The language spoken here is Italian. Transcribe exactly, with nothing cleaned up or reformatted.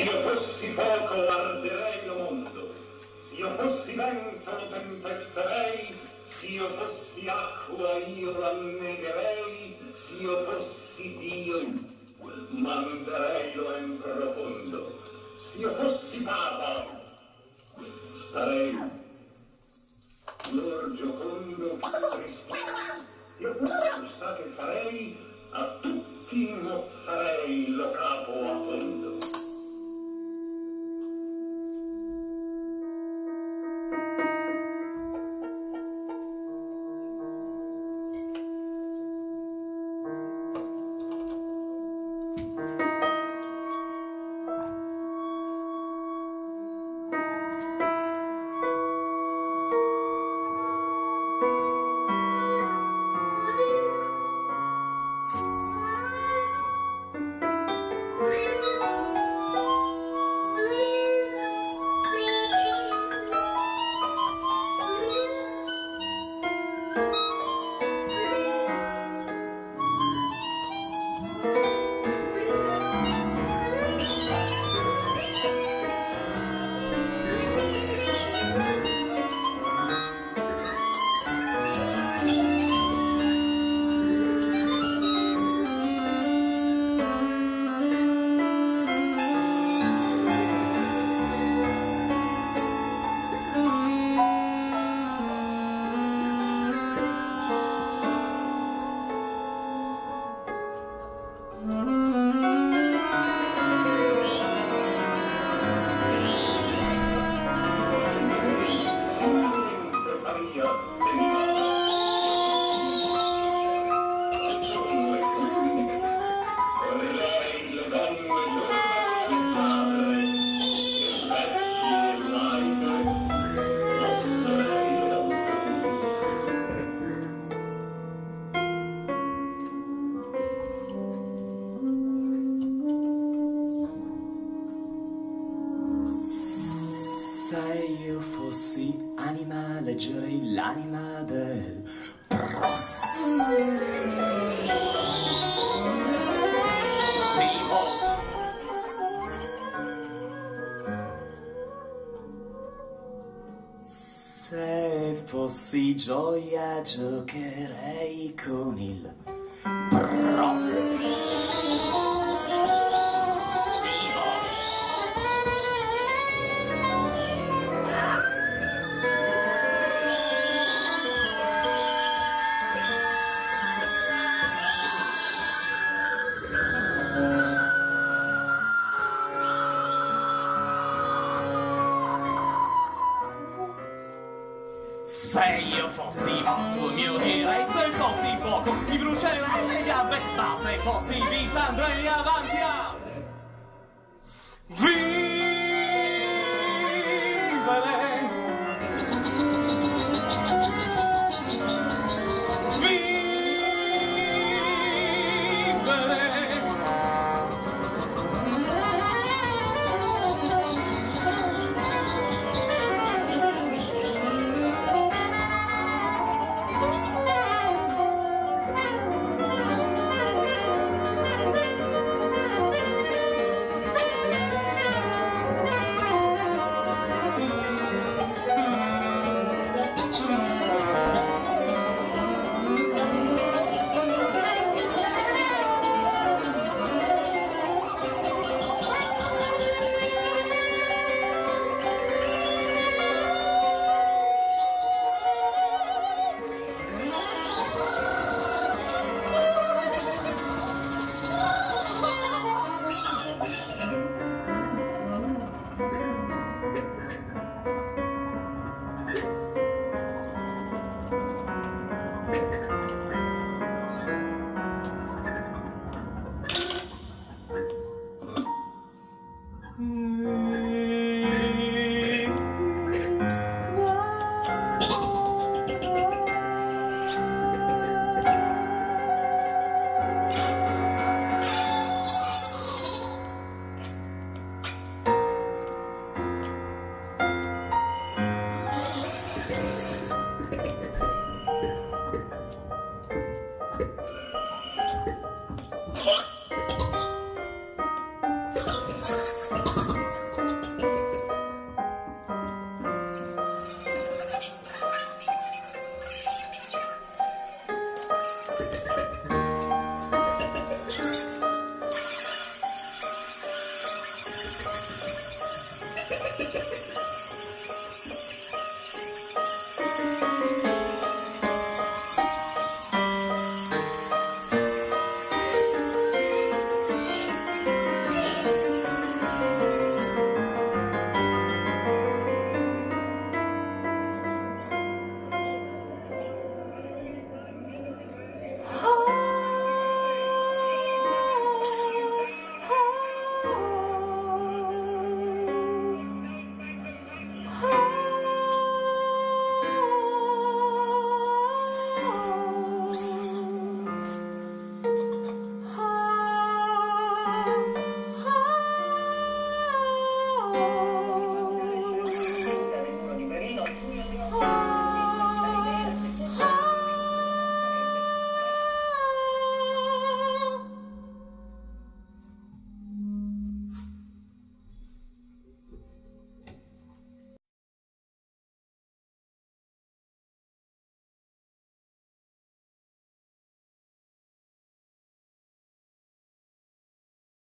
io fossi foco arderei lo mondo, se io fossi vento lo tempesterei, se io fossi acqua io l'annegherei, se io fossi Dio manderei lo in profondo, se io fossi papa starei l'or giocondo Cristo, io fossi sa che farei a tutti mozzarei lo capo a fondo. Leggerei l'anima del prof. Se fossi gioia giocherei con il prof. Se io fossi morto mi udirei, se fossi fuoco ti brucerei le gambe, ma se fossi vita andrei avanti a... Via!